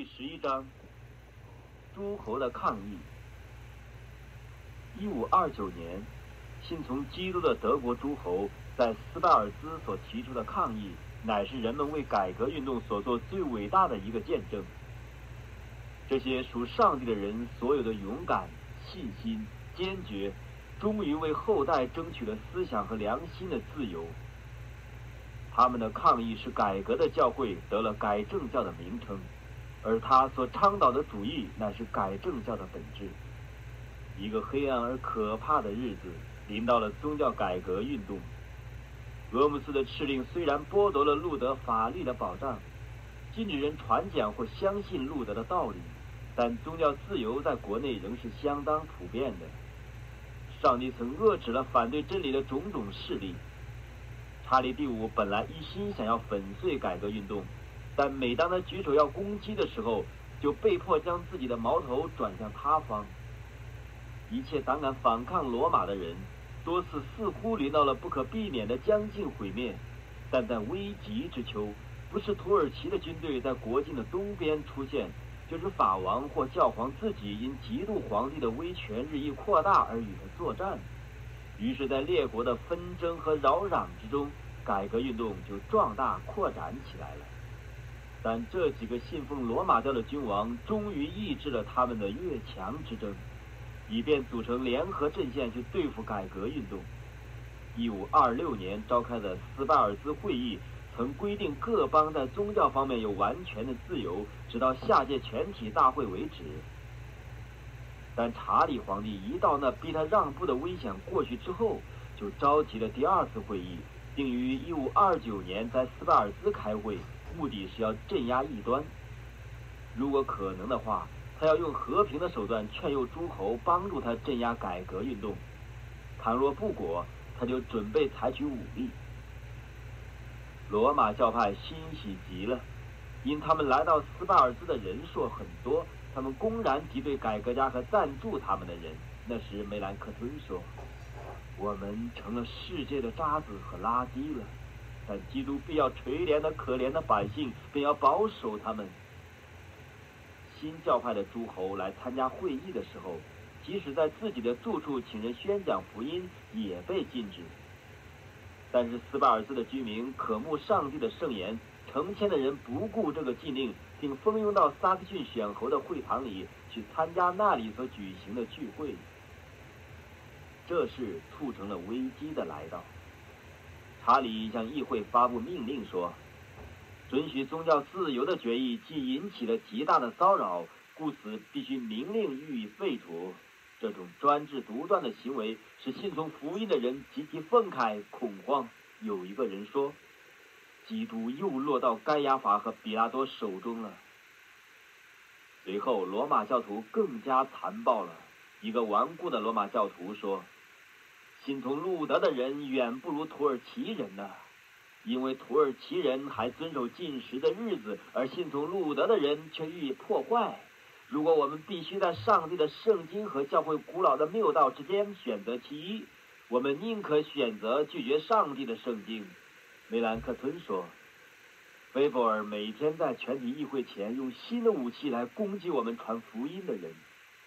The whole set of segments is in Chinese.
第11章：诸侯的抗议。1529年，信从基督的德国诸侯在斯拜尔兹所提出的抗议，乃是人们为改革运动所做最伟大的一个见证。这些属上帝的人所有的勇敢、信心、坚决，终于为后代争取了思想和良心的自由。他们的抗议使改革的教会得了改正教的名称，而他所倡导的主义乃是改正教的本质。一个黑暗而可怕的日子临到了宗教改革运动。俄姆斯的敕令虽然剥夺了路德法律的保障，禁止人传讲或相信路德的道理，但宗教自由在国内仍是相当普遍的。上帝曾遏制了反对真理的种种势力。查理第五本来一心想要粉碎改革运动，但每当他举手要攻击的时候，就被迫将自己的矛头转向他方。一切胆敢反抗罗马的人，多次似乎临到了不可避免的将近毁灭。但在危急之秋，不是土耳其的军队在国境的东边出现，就是法王或教皇自己因嫉妒皇帝的威权日益扩大而与他作战。于是在列国的纷争和扰攘之中，改革运动就壮大扩展起来了。但这几个信奉罗马教的君王终于抑制了他们的越强之争，以便组成联合阵线去对付改革运动。1526年召开的斯巴尔兹会议曾规定各邦在宗教方面有完全的自由，直到下届全体大会为止。但查理皇帝一到那逼他让步的危险过去之后，就召集了第二次会议，并于1529年在斯巴尔兹开会，目的是要镇压异端。如果可能的话，他要用和平的手段劝诱诸侯帮助他镇压改革运动；倘若不果，他就准备采取武力。罗马教派欣喜极了，因他们来到斯巴尔兹的人数很多，他们公然敌对改革家和赞助他们的人。那时梅兰克吞说：“我们成了世界的渣子和垃圾了，但基督必要垂怜那可怜的百姓，并要保守他们。”新教派的诸侯来参加会议的时候，即使在自己的住处请人宣讲福音，也被禁止。但是斯巴尔兹的居民渴慕上帝的圣言，成千的人不顾这个禁令，并蜂拥到萨克逊选侯的会堂里去参加那里所举行的聚会。这事促成了危机的来到。查理向议会发布命令说，准许宗教自由的决议既引起了极大的骚扰，故此必须明令予以废除。这种专制独断的行为使信从福音的人极其愤慨恐慌。有一个人说，基督又落到该亚法和比拉多手中了。随后罗马教徒更加残暴了。一个顽固的罗马教徒说，信从路德的人远不如土耳其人呢，因为土耳其人还遵守禁食的日子，而信从路德的人却予以破坏。如果我们必须在上帝的圣经和教会古老的谬道之间选择其一，我们宁可选择拒绝上帝的圣经。梅兰克吞说，菲博尔每天在全体议会前用新的武器来攻击我们传福音的人。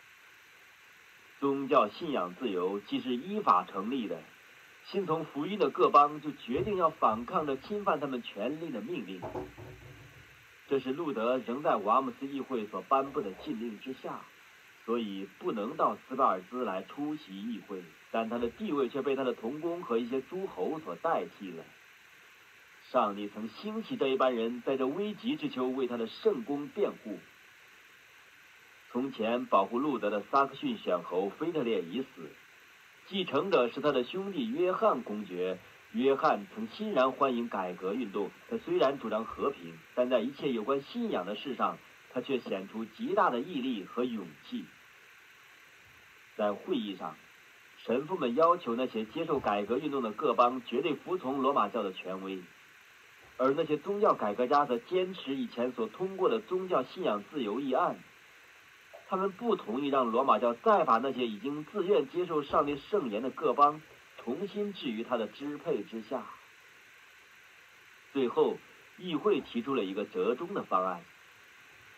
宗教信仰自由既是依法成立的，信从福音的各邦就决定要反抗着侵犯他们权利的命令。这是路德仍在瓦姆斯议会所颁布的禁令之下，所以不能到斯巴尔兹来出席议会，但他的地位却被他的同工和一些诸侯所代替了。上帝曾兴起这一班人，在这危急之秋为他的圣功辩护。从前保护路德的萨克逊选侯腓特烈已死，继承者是他的兄弟约翰公爵。约翰曾欣然欢迎改革运动，他虽然主张和平，但在一切有关信仰的事上，他却显出极大的毅力和勇气。在会议上，神父们要求那些接受改革运动的各邦绝对服从罗马教的权威，而那些宗教改革家则坚持以前所通过的宗教信仰自由议案。他们不同意让罗马教再把那些已经自愿接受上帝圣言的各邦重新置于他的支配之下。最后，议会提出了一个折中的方案，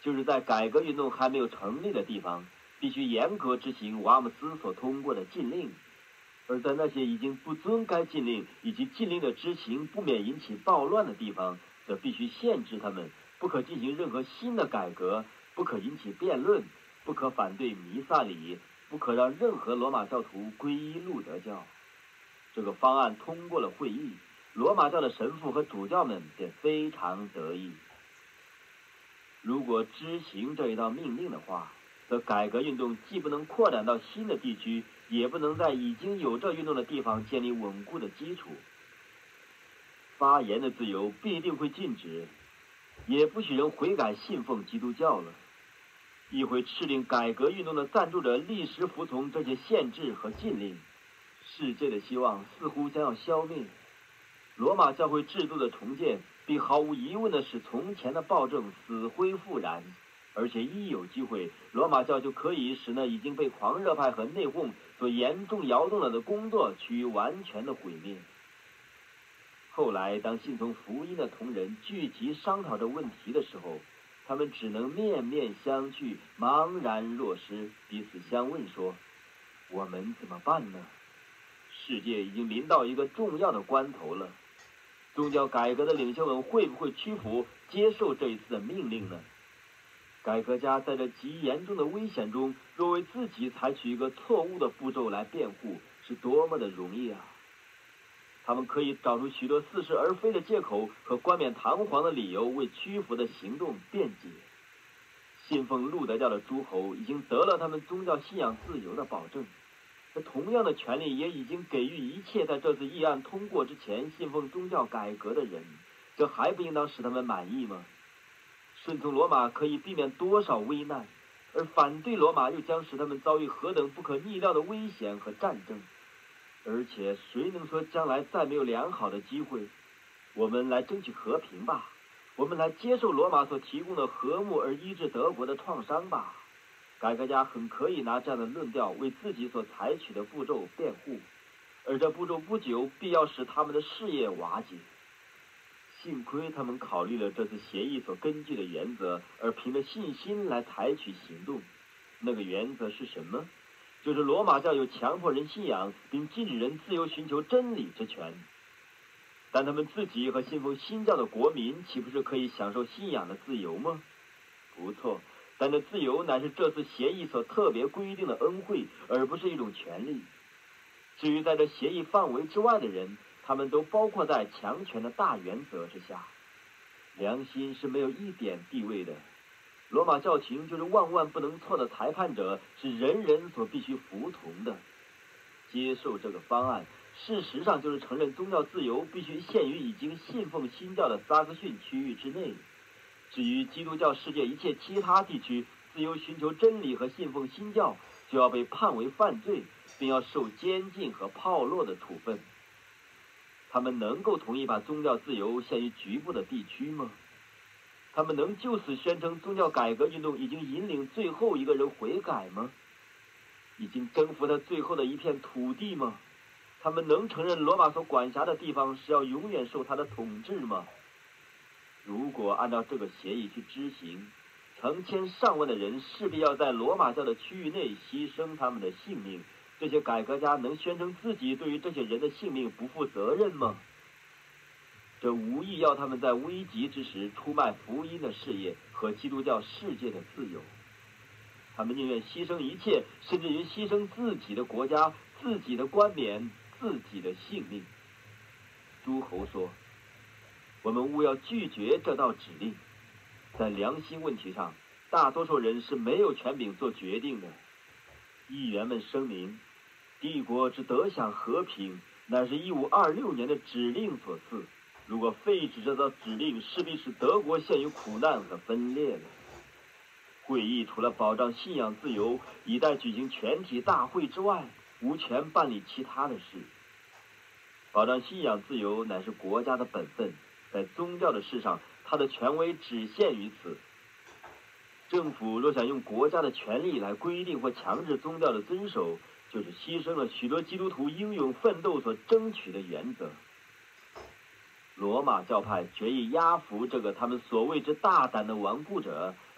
就是在改革运动还没有成立的地方，必须严格执行瓦姆斯所通过的禁令；而在那些已经不遵该禁令以及禁令的执行不免引起暴乱的地方，则必须限制他们，不可进行任何新的改革，不可引起辩论，不可反对弥撒礼，不可让任何罗马教徒皈依路德教。这个方案通过了会议，罗马教的神父和主教们便非常得意。如果执行这一道命令的话，则改革运动既不能扩展到新的地区，也不能在已经有这运动的地方建立稳固的基础。发言的自由必定会禁止，也不许人悔改信奉基督教了。议会敕令改革运动的赞助者立时服从这些限制和禁令。世界的希望似乎将要消灭。罗马教会制度的重建必毫无疑问的使从前的暴政死灰复燃，而且一有机会，罗马教就可以使那已经被狂热派和内讧所严重摇动了的工作趋于完全的毁灭。后来，当信从福音的同人聚集商讨这问题的时候，他们只能面面相觑，茫然若失，彼此相问说：“我们怎么办呢？世界已经临到一个重要的关头了。宗教改革的领袖们会不会屈服，接受这一次的命令呢？改革家在这极严重的危险中，若为自己采取一个错误的步骤来辩护，是多么的容易啊！他们可以找出许多似是而非的借口和冠冕堂皇的理由，为屈服的行动辩解。信奉路德教的诸侯已经得了他们宗教信仰自由的保证，这同样的权利也已经给予一切在这次议案通过之前信奉宗教改革的人，这还不应当使他们满意吗？顺从罗马可以避免多少危难，而反对罗马又将使他们遭遇何等不可逆料的危险和战争。而且谁能说将来再没有良好的机会？我们来争取和平吧，我们来接受罗马所提供的和睦而医治德国的创伤吧。改革家很可以拿这样的论调为自己所采取的步骤辩护，而这步骤不久必要使他们的事业瓦解。幸亏他们考虑了这次协议所根据的原则，而凭着信心来采取行动。那个原则是什么？就是罗马教有强迫人信仰并禁止人自由寻求真理之权。但他们自己和信奉新教的国民岂不是可以享受信仰的自由吗？不错，但这自由乃是这次协议所特别规定的恩惠，而不是一种权利。至于在这协议范围之外的人，他们都包括在强权的大原则之下。良心是没有一点地位的。罗马教廷就是万万不能错的裁判者，是人人所必须服从的。接受这个方案，事实上就是承认宗教自由必须限于已经信奉新教的萨克逊区域之内。至于基督教世界一切其他地区，自由寻求真理和信奉新教，就要被判为犯罪，并要受监禁和炮烙的处分。他们能够同意把宗教自由限于局部的地区吗？他们能就此宣称宗教改革运动已经引领最后一个人悔改吗？已经征服他最后的一片土地吗？他们能承认罗马所管辖的地方是要永远受他的统治吗？如果按照这个协议去执行，成千上万的人势必要在罗马教的区域内牺牲他们的性命。这些改革家能宣称自己对于这些人的性命不负责任吗？这无疑要他们在危急之时出卖福音的事业和基督教世界的自由。他们宁愿牺牲一切，甚至于牺牲自己的国家、自己的冠冕、自己的性命。诸侯说：“我们务要拒绝这道指令。在良心问题上，大多数人是没有权柄做决定的。”议员们声明，帝国之得享和平，乃是1526年的指令所赐。如果废止这道指令，势必使德国陷于苦难和分裂了。会议除了保障信仰自由，以待举行全体大会之外，无权办理其他的事。保障信仰自由乃是国家的本分，在宗教的事上，它的权威只限于此。政府若想用国家的权力来规定或强制宗教的遵守，就是牺牲了许多基督徒英勇奋斗所争取的原则。罗马教派决意压服这个他们所谓之大胆的顽固者，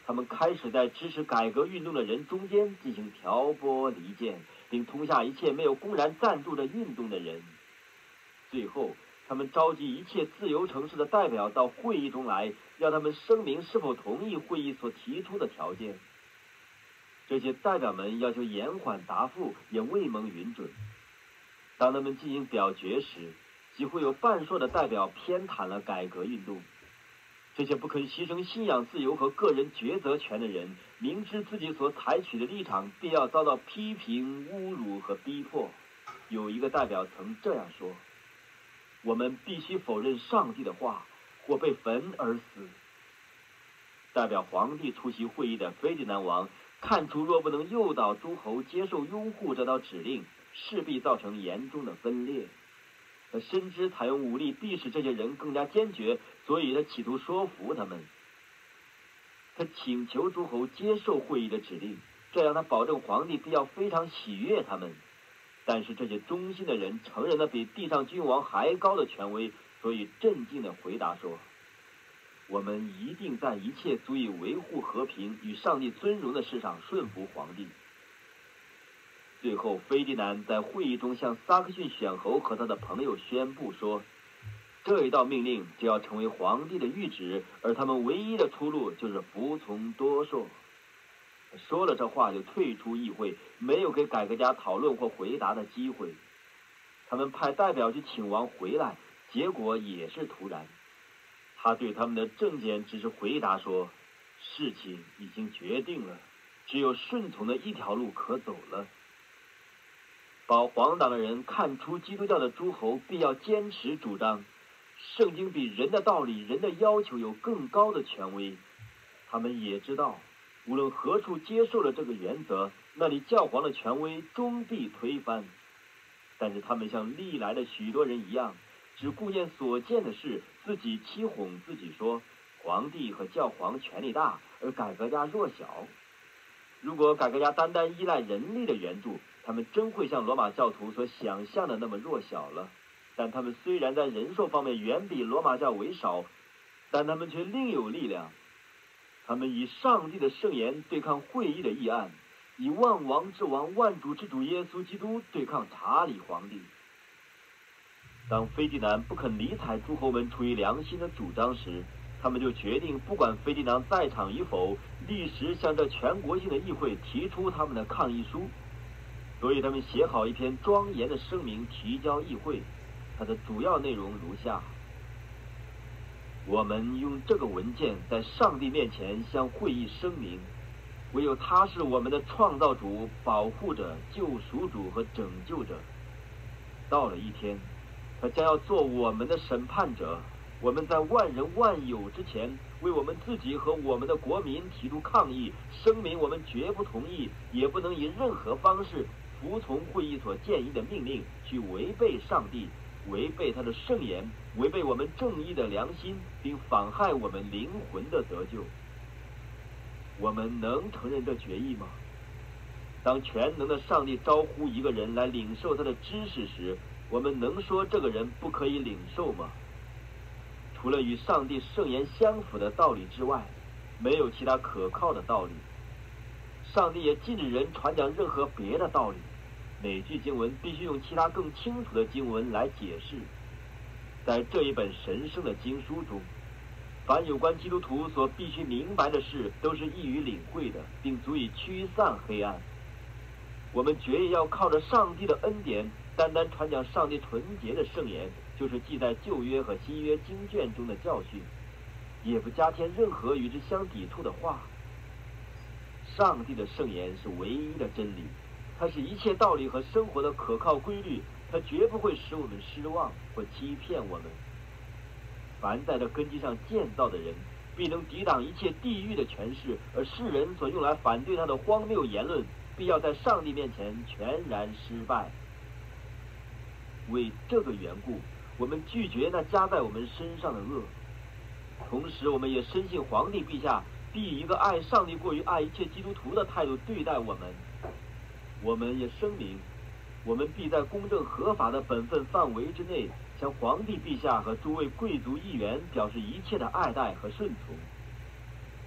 他们开始在支持改革运动的人中间进行挑拨离间，并通下一切没有公然赞助着运动的人。最后，他们召集一切自由城市的代表到会议中来，让他们声明是否同意会议所提出的条件。这些代表们要求延缓答复，也未蒙允准。当他们进行表决时，几乎有半数的代表偏袒了改革运动。这些不肯牺牲信仰自由和个人抉择权的人，明知自己所采取的立场必要遭到批评、侮辱和逼迫。有一个代表曾这样说：我们必须否认上帝的话，或被焚而死。代表皇帝出席会议的斐迪南王看出，若不能诱导诸侯接受拥护这道指令，势必造成严重的分裂。他深知采用武力必使这些人更加坚决，所以他企图说服他们。他请求诸侯接受会议的指令，这样他保证皇帝必要非常喜悦他们。但是这些忠心的人承认了比地上君王还高的权威，所以镇静地回答说：我们一定在一切足以维护和平与上帝尊荣的事上顺服皇帝。最后，斐迪南在会议中向萨克逊选侯和他的朋友宣布说，这一道命令就要成为皇帝的谕旨，而他们唯一的出路就是服从多数。说了这话就退出议会，没有给改革家讨论或回答的机会。他们派代表去请王回来，结果也是突然。他对他们的政见只是回答说，事情已经决定了，只有顺从的一条路可走了。保皇党的人看出基督教的诸侯必要坚持主张，圣经比人的道理、人的要求有更高的权威。他们也知道，无论何处接受了这个原则，那里教皇的权威终必推翻。但是他们像历来的许多人一样，只顾念所见的事，自己欺哄自己说，皇帝和教皇权力大，而改革家弱小。如果改革家单单依赖人力的援助，他们真会像罗马教徒所想象的那么弱小了。但他们虽然在人数方面远比罗马教为少，但他们却另有力量。他们以上帝的圣言对抗会议的议案，以万王之王、万主之主耶稣基督对抗查理皇帝。当斐迪南不肯理睬诸侯们出于良心的主张时，他们就决定不管斐迪南在场与否，立时向这全国性的议会提出他们的抗议书。所以他们写好一篇庄严的声明提交议会，它的主要内容如下：我们用这个文件在上帝面前向会议声明，唯有他是我们的创造主、保护者、救赎主和拯救者。到了一天，他将要做我们的审判者。我们在万人万有之前，为我们自己和我们的国民提出抗议，声明我们绝不同意，也不能以任何方式服从会议所建议的命令，去违背上帝，违背他的圣言，违背我们正义的良心，并妨害我们灵魂的得救。我们能承认这决议吗？当全能的上帝招呼一个人来领受他的知识时，我们能说这个人不可以领受吗？除了与上帝圣言相符的道理之外，没有其他可靠的道理。上帝也禁止人传讲任何别的道理，每句经文必须用其他更清楚的经文来解释。在这一本神圣的经书中，凡有关基督徒所必须明白的事，都是易于领会的，并足以驱散黑暗。我们决意要靠着上帝的恩典，单单传讲上帝纯洁的圣言，就是记在旧约和新约经卷中的教训，也不加添任何与之相抵触的话。上帝的圣言是唯一的真理，它是一切道理和生活的可靠规律，它绝不会使我们失望或欺骗我们。凡在这根基上建造的人，必能抵挡一切地狱的权势，而世人所用来反对他的荒谬言论，必要在上帝面前全然失败。为这个缘故，我们拒绝那加在我们身上的恶，同时我们也深信皇帝陛下必以一个爱上帝过于爱一切基督徒的态度对待我们。我们也声明，我们必在公正合法的本分范围之内，向皇帝陛下和诸位贵族议员表示一切的爱戴和顺从。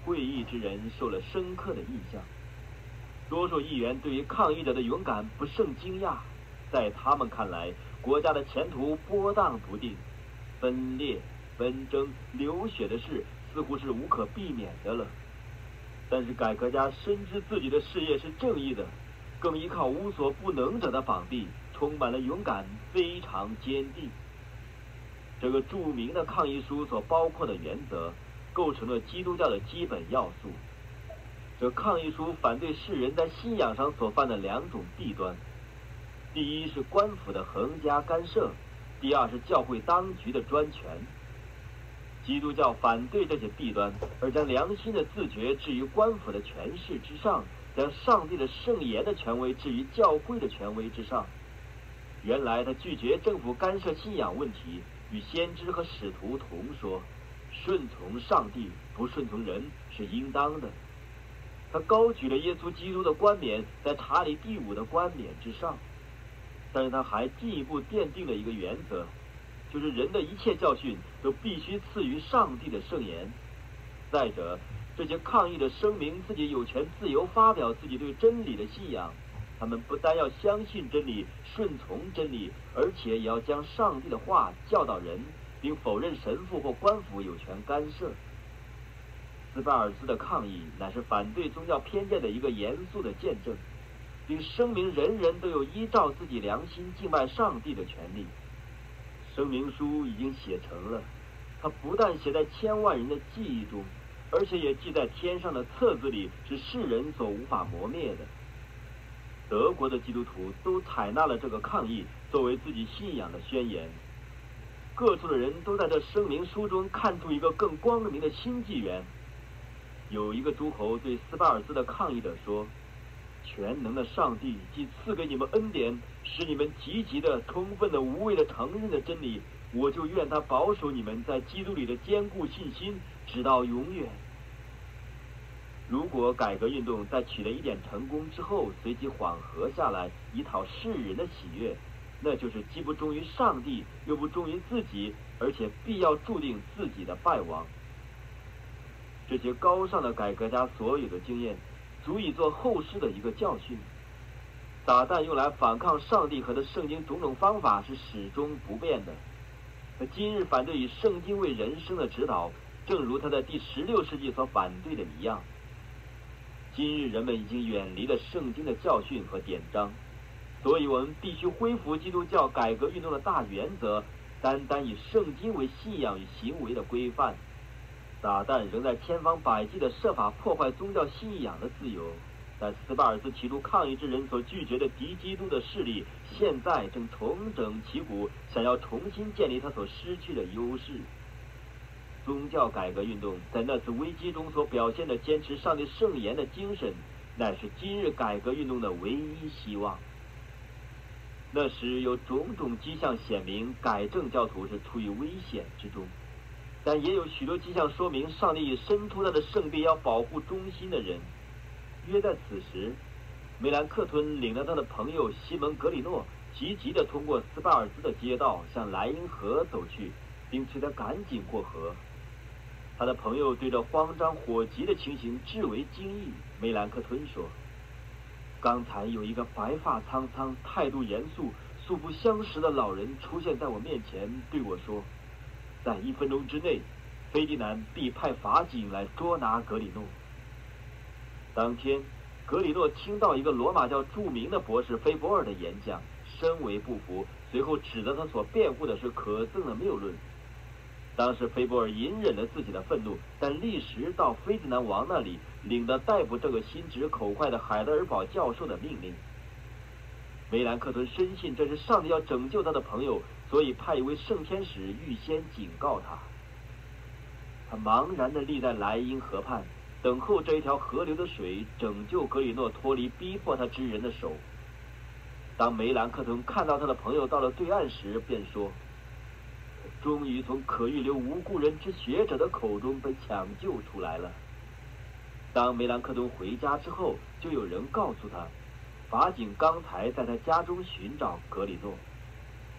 会议之人受了深刻的印象。多数议员对于抗议者的勇敢不胜惊讶，在他们看来，国家的前途波荡不定，分裂、纷争、流血的事似乎是无可避免的了。但是改革家深知自己的事业是正义的，更依靠无所不能者的膀臂，充满了勇敢，非常坚定。这个著名的抗议书所包括的原则，构成了基督教的基本要素。这抗议书反对世人在信仰上所犯的两种弊端：第一是官府的横加干涉，第二是教会当局的专权。基督教反对这些弊端，而将良心的自觉置于官府的权势之上，将上帝的圣言的权威置于教会的权威之上。原来他拒绝政府干涉信仰问题，与先知和使徒同说，顺从上帝，不顺从人是应当的。他高举了耶稣基督的冠冕在查理第5的冠冕之上，但是他还进一步奠定了一个原则，就是人的一切教训都必须次于上帝的圣言。再者，这些抗议的声明自己有权自由发表自己对真理的信仰，他们不但要相信真理、顺从真理，而且也要将上帝的话教导人，并否认神父或官府有权干涉。斯巴尔斯的抗议乃是反对宗教偏见的一个严肃的见证，并声明人人都有依照自己良心敬拜上帝的权利。声明书已经写成了，它不但写在千万人的记忆中，而且也记在天上的册子里，是世人所无法磨灭的。德国的基督徒都采纳了这个抗议作为自己信仰的宣言。各处的人都在这声明书中看出一个更光明的新纪元。有一个诸侯对斯巴尔斯的抗议者说：全能的上帝既赐给你们恩典，使你们积极的、充分的、无畏的承认的真理，我就愿他保守你们在基督里的坚固信心，直到永远。如果改革运动在取得一点成功之后随即缓和下来，以讨世人的喜悦，那就是既不忠于上帝，又不忠于自己，而且必要注定自己的败亡。这些高尚的改革家所有的经验，足以做后世的一个教训。撒旦用来反抗上帝和他圣经种种方法是始终不变的。他今日反对以圣经为人生的指导，正如他在第16世纪所反对的一样。今日人们已经远离了圣经的教训和典章，所以我们必须恢复基督教改革运动的大原则，单单以圣经为信仰与行为的规范。撒旦仍在千方百计地设法破坏宗教信仰的自由，但斯巴尔斯提出抗议之人所拒绝的敌基督的势力，现在正重整旗鼓，想要重新建立他所失去的优势。宗教改革运动在那次危机中所表现的坚持上帝圣言的精神，乃是今日改革运动的唯一希望。那时有种种迹象显明改正教徒是处于危险之中，但也有许多迹象说明上帝已伸出他的圣臂要保护忠心的人。约在此时，梅兰克吞领着他的朋友西蒙格里诺急急地通过斯巴尔斯的街道向莱茵河走去，并催他赶紧过河。他的朋友对这慌张火急的情形至为惊异。梅兰克吞说：刚才有一个白发苍苍、态度严肃、素不相识的老人出现在我面前，对我说，在1分钟之内，菲迪南必派法警来捉拿格里诺。当天，格里诺听到一个罗马教著名的博士菲博尔的演讲，深为不服，随后指责他所辩护的是可憎的谬论。当时菲博尔隐忍了自己的愤怒，但立时到菲迪南王那里，领了逮捕这个心直口快的海德尔堡教授的命令。梅兰克吞深信这是上帝要拯救他的朋友，所以派一位圣天使预先警告他。他茫然地立在莱茵河畔，等候这一条河流的水拯救格里诺脱离逼迫他之人的手。当梅兰克吞看到他的朋友到了对岸时，便说，终于从可预留无辜人之学者的口中被抢救出来了。当梅兰克顿回家之后，就有人告诉他，法警刚才在他家中寻找格里诺。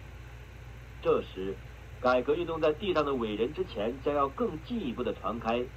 这时，改革运动在地上的伟人之前将要更进一步的传开。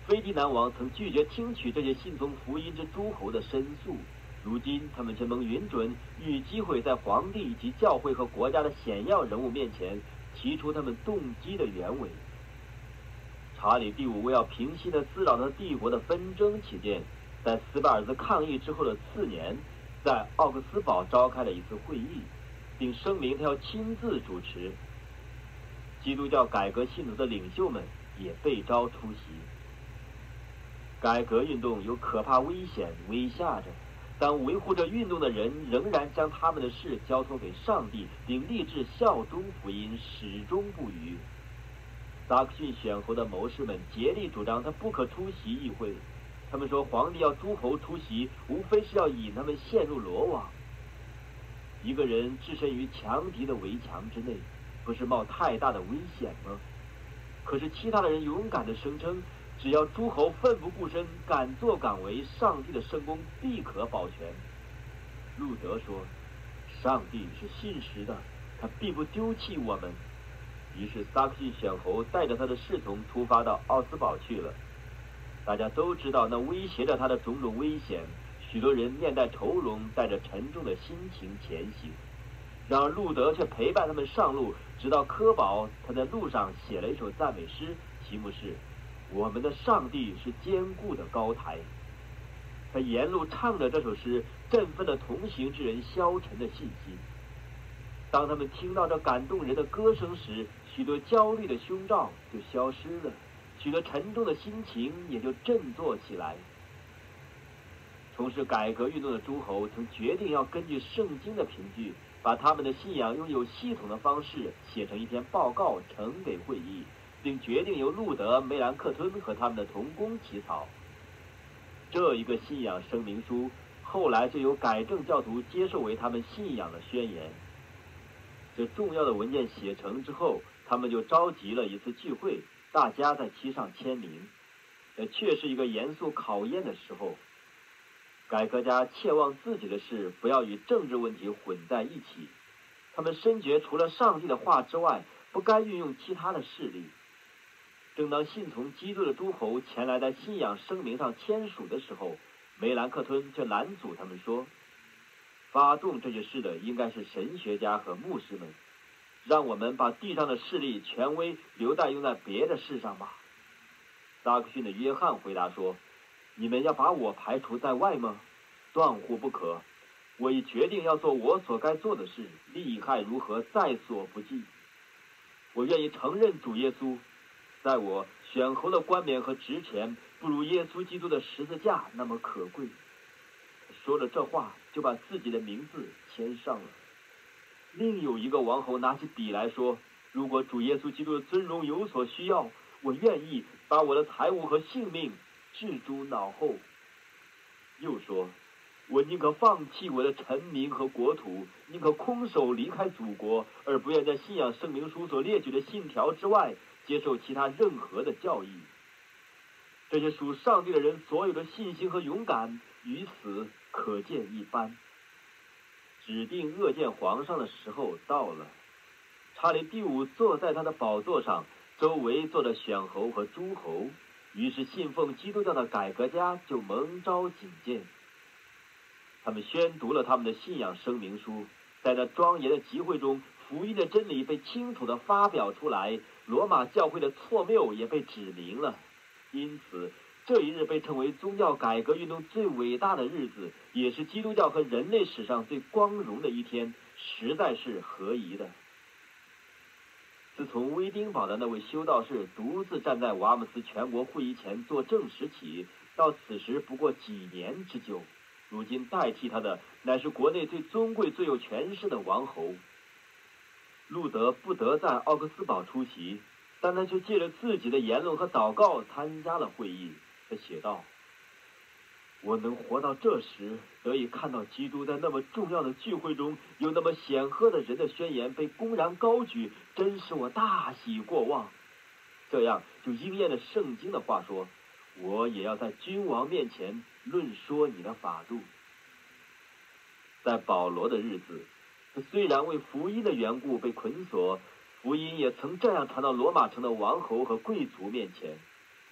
斐迪南王曾拒绝听取这些信从福音之诸侯的申诉，如今他们却蒙允准，与机会在皇帝及教会和国家的显要人物面前提出他们动机的原委。查理第五为要平息那滋扰他帝国的纷争起见，在斯巴尔兹抗议之后的次年，在奥克斯堡召开了一次会议，并声明他要亲自主持。基督教改革信徒的领袖们也被召出席。改革运动有可怕危险威吓着，但维护着运动的人仍然将他们的事交托给上帝，并立志效忠福音，始终不渝。萨克逊选侯的谋士们竭力主张他不可出席议会，他们说皇帝要诸侯出席，无非是要引他们陷入罗网。一个人置身于强敌的围墙之内，不是冒太大的危险吗？可是其他的人勇敢地声称，只要诸侯奋不顾身，敢作敢为，上帝的圣功必可保全。路德说，上帝是信实的，他必不丢弃我们。于是萨克逊选侯带着他的侍从出发到奥斯堡去了。大家都知道那威胁着他的种种危险，许多人面带愁容，带着沉重的心情前行。然而路德却陪伴他们上路，直到科堡。他在路上写了一首赞美诗，题目是我们的上帝是坚固的高台。他沿路唱着这首诗，振奋了同行之人消沉的信心。当他们听到这感动人的歌声时，许多焦虑的胸罩就消失了，许多沉重的心情也就振作起来。从事改革运动的诸侯曾决定要根据圣经的凭据，把他们的信仰用有系统的方式写成一篇报告呈给会议，并决定由路德、梅兰克吞和他们的同工起草。这一个信仰声明书后来就由改正教徒接受为他们信仰的宣言。这重要的文件写成之后，他们就召集了一次聚会，大家在其上签名。这确是一个严肃考验的时候。改革家切望自己的事不要与政治问题混在一起，他们深觉除了上帝的话之外，不该运用其他的势力。正当信从基督的诸侯前来在信仰声明上签署的时候，梅兰克吞却拦阻他们说，发动这些事的应该是神学家和牧师们，让我们把地上的势力权威留待用在别的事上吧。萨克逊的约翰回答说，你们要把我排除在外吗？断乎不可，我已决定要做我所该做的事，利害如何在所不计。我愿意承认主耶稣，在我选侯的冠冕和职权不如耶稣基督的十字架那么可贵。说了这话，就把自己的名字签上了。另有一个王侯拿起笔来说，如果主耶稣基督的尊荣有所需要，我愿意把我的财物和性命置诸脑后。又说，我宁可放弃我的臣民和国土，宁可空手离开祖国，而不愿在信仰声明书所列举的信条之外接受其他任何的教义。这些属上帝的人所有的信心和勇敢，于此可见一斑。指定恶见皇上的时候到了，查理第五坐在他的宝座上，周围坐着选侯和诸侯，于是信奉基督教的改革家就蒙召觐见。他们宣读了他们的信仰声明书，在那庄严的集会中，福音的真理被清楚地发表出来，罗马教会的错谬也被指明了。因此这一日被称为宗教改革运动最伟大的日子，也是基督教和人类史上最光荣的一天，实在是合宜的。自从威丁堡的那位修道士独自站在瓦姆斯全国会议前作证时起，到此时不过几年之久，如今代替他的乃是国内最尊贵最有权势的王侯。路德不得在奥克斯堡出席，但他却借着自己的言论和祷告参加了会议。他写道，我能活到这时，得以看到基督在那么重要的聚会中有那么显赫的人的宣言被公然高举，真使我大喜过望。这样就应验了圣经的话说，我也要在君王面前论说你的法度。在保罗的日子，他虽然为福音的缘故被捆锁，福音也曾这样传到罗马城的王侯和贵族面前。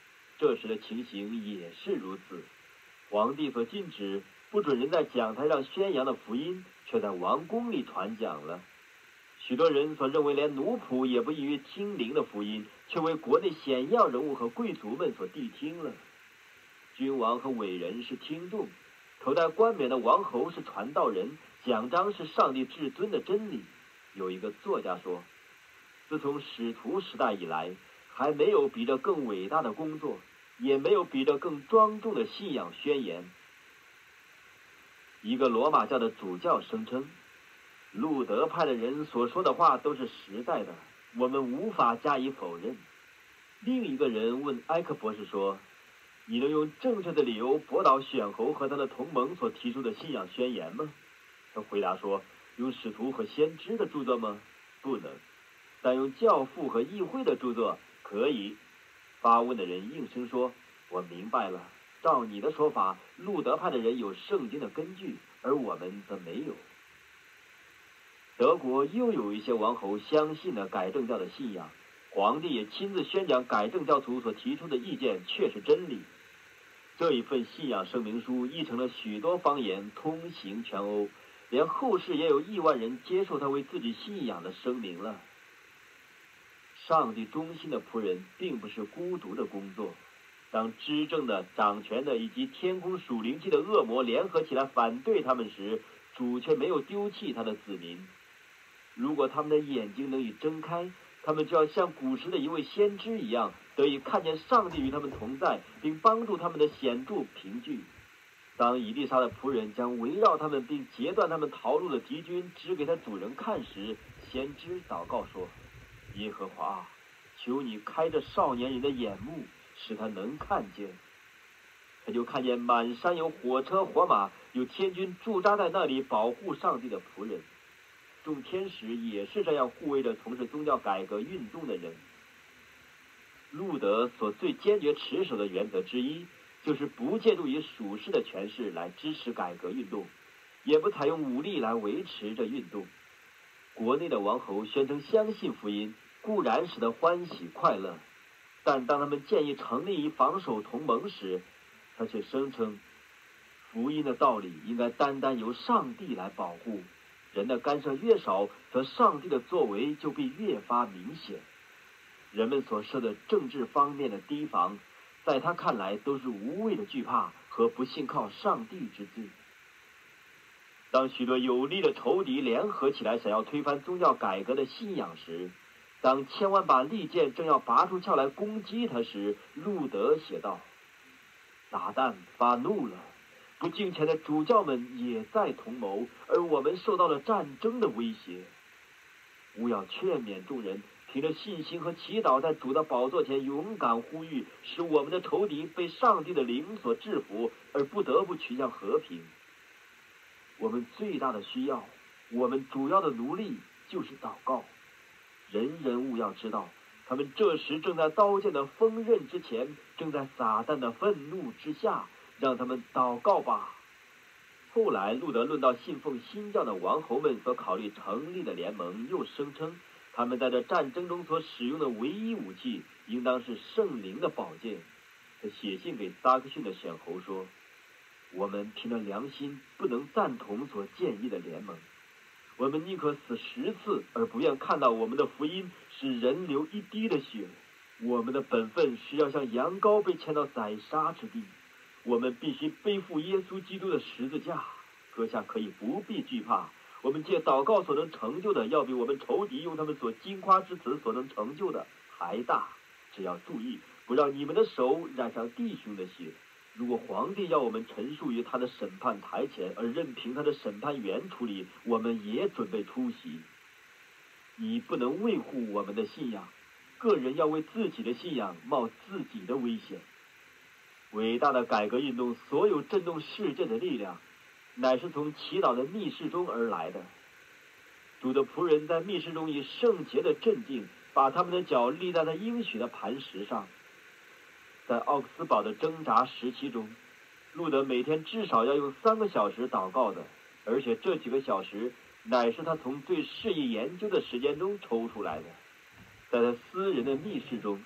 这时的情形也是如此。皇帝所禁止不准人在讲台上宣扬的福音，却在王宫里传讲了。许多人所认为连奴仆也不易于听灵的福音，却为国内显要人物和贵族们所谛听了。君王和伟人是听众，头戴冠冕的王侯是传道人，讲章是上帝至尊的真理。有一个作家说，自从使徒时代以来，还没有比这更伟大的工作，也没有比这更庄重的信仰宣言。一个罗马教的主教声称，路德派的人所说的话都是实在的，我们无法加以否认。另一个人问埃克博士说，你能用正确的理由驳倒选侯和他的同盟所提出的信仰宣言吗？他回答说，用使徒和先知的著作吗？不能。但用教父和议会的著作可以。发问的人应声说，我明白了，照你的说法，路德派的人有圣经的根据，而我们则没有。德国又有一些王侯相信了改正教的信仰，皇帝也亲自宣讲改正教徒所提出的意见确是真理。这一份信仰声明书译成了许多方言，通行全欧，连后世也有亿万人接受他为自己信仰的声明了。上帝忠心的仆人并不是孤独的工作，当执政的、掌权的以及天空属灵气的恶魔联合起来反对他们时，主却没有丢弃他的子民。如果他们的眼睛能以睁开，他们就要像古时的一位先知一样，得以看见上帝与他们同在，并帮助他们的显著凭据。当以利沙的仆人将围绕他们并截断他们逃路的敌军指给他主人看时，先知祷告说，耶和华，求你开着少年人的眼目，使他能看见。他就看见满山有火车火马，有天军驻扎在那里保护上帝的仆人。众天使也是这样护卫着从事宗教改革运动的人。路德所最坚决持守的原则之一，就是不借助于属世的权势来支持改革运动，也不采用武力来维持这运动。国内的王侯宣称相信福音，固然使他欢喜快乐，但当他们建议成立一防守同盟时，他却声称福音的道理应该单单由上帝来保护，人的干涉越少，则上帝的作为就必越发明显。人们所设的政治方面的提防，在他看来都是无谓的惧怕和不信靠上帝之罪。当许多有力的仇敌联合起来想要推翻宗教改革的信仰时，当千万把利剑正要拔出鞘来攻击他时，路德写道，撒旦发怒了，不敬虔的主教们也在同谋，而我们受到了战争的威胁。务要劝勉众人，凭着信心和祈祷，在主的宝座前勇敢呼吁，使我们的仇敌被上帝的灵所制服，而不得不趋向和平。我们最大的需要，我们主要的奴隶就是祷告。人人务要知道，他们这时正在刀剑的锋刃之前，正在撒旦的愤怒之下，让他们祷告吧。后来路德论到信奉新教的王侯们所考虑成立的联盟，又声称他们在这战争中所使用的唯一武器，应当是圣灵的宝剑。他写信给萨克逊的选侯说，我们凭着良心不能赞同所建议的联盟，我们宁可死10次，而不愿看到我们的福音使人流一滴的血。我们的本分是要像羊羔被牵到宰杀之地，我们必须背负耶稣基督的十字架。阁下可以不必惧怕，我们借祷告所能成就的，要比我们仇敌用他们所矜夸之词所能成就的还大。只要注意，不让你们的手染上弟兄的血。如果皇帝要我们陈述于他的审判台前，而任凭他的审判员处理，我们也准备出席。你不能维护我们的信仰，个人要为自己的信仰冒自己的危险。伟大的改革运动所有震动世界的力量，乃是从祈祷的密室中而来的。主的仆人在密室中以圣洁的镇静，把他们的脚立在那应许的磐石上。在奥克斯堡的挣扎时期中，路德每天至少要用3个小时祷告的，而且这几个小时乃是他从最适宜研究的时间中抽出来的。在他私人的密室中，可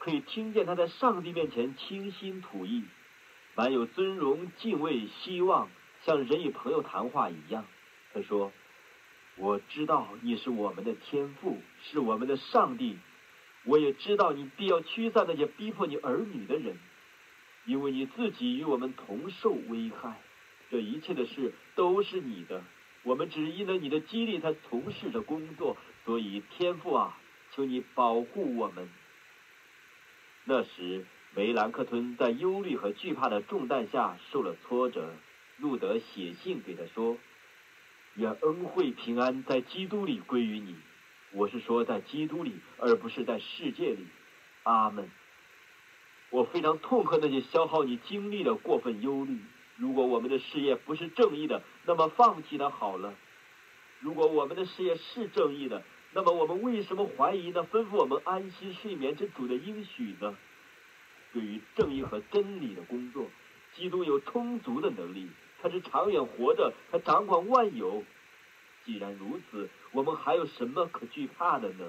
可以听见他在上帝面前倾心吐意，满有尊荣、敬畏、希望，像人与朋友谈话一样。他说：我知道你是我们的天父，是我们的上帝，我也知道你必要驱散那些逼迫你儿女的人，因为你自己与我们同受危害，这一切的事都是你的，我们只因了你的激励才从事着工作，所以天父啊，求你保护我们。那时梅兰克吞在忧虑和惧怕的重担下受了挫折，路德写信给他说：愿恩惠平安在基督里归于你，我是说在基督里，而不是在世界里。阿门。我非常痛恨那些消耗你精力的过分忧虑。如果我们的事业不是正义的，那么放弃它好了。如果我们的事业是正义的，那么我们为什么怀疑那吩咐我们安息睡眠之主的应许呢？对于正义和真理的工作，基督有充足的能力，他是长远活着，他掌管万有。既然如此，我们还有什么可惧怕的呢？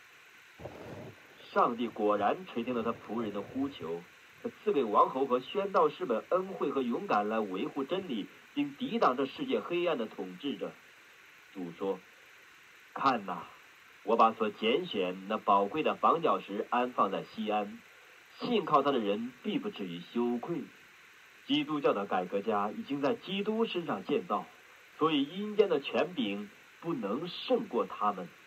上帝果然垂听了他仆人的呼求，他赐给王侯和宣道士们恩惠和勇敢来维护真理，并抵挡着世界黑暗的统治者。主说：看哪，我把所拣选那宝贵的房角石安放在西安，信靠他的人必不至于羞愧。基督教的改革家已经在基督身上建造，所以阴间的权柄不能胜过他们。